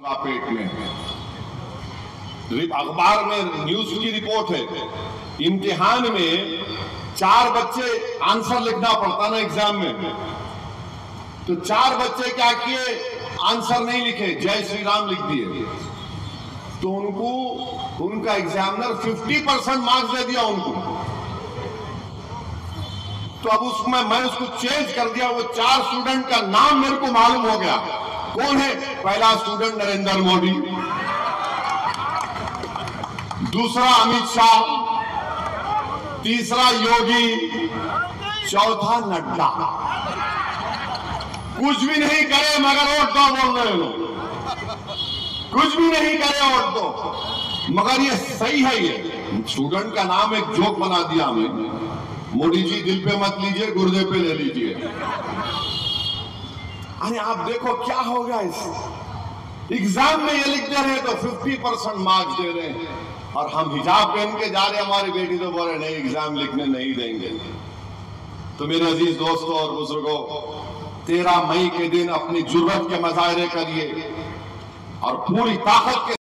पेट में अखबार में न्यूज की रिपोर्ट है। इम्तिहान में 4 बच्चे आंसर लिखना पड़ता ना एग्जाम में, तो 4 बच्चे क्या किए, आंसर नहीं लिखे, जय श्री राम लिख दिए। तो उनका एग्जामिनर 50% मार्क्स दे दिया उनको। तो अब उसमें मैं उसको चेंज कर दिया। वो 4 स्टूडेंट का नाम मेरे को मालूम हो गया कौन है। पहला स्टूडेंट नरेंद्र मोदी, दूसरा अमित शाह, तीसरा योगी, चौथा नड्डा। कुछ भी नहीं करे मगर वोट दो बोल रहे लोग, कुछ भी नहीं करे वोट दो। मगर ये सही है। ये स्टूडेंट का नाम एक जोक बना दिया हमें, मोदी जी दिल पे मत लीजिए, गुर्दे पे ले लीजिए। अरे आप देखो क्या होगा इस एग्जाम में। ये लिख दे रहे तो 50% मार्क्स दे रहे हैं, और हम हिजाब पहन के जा रहे हैं। हमारी बेटी तो बोल रहे नहीं एग्जाम लिखने नहीं देंगे। तो मेरे अजीज दोस्तों और बुजुर्गों, 13 मई के दिन अपनी जुर्रत के मुजाहरे करिए और पूरी ताकत के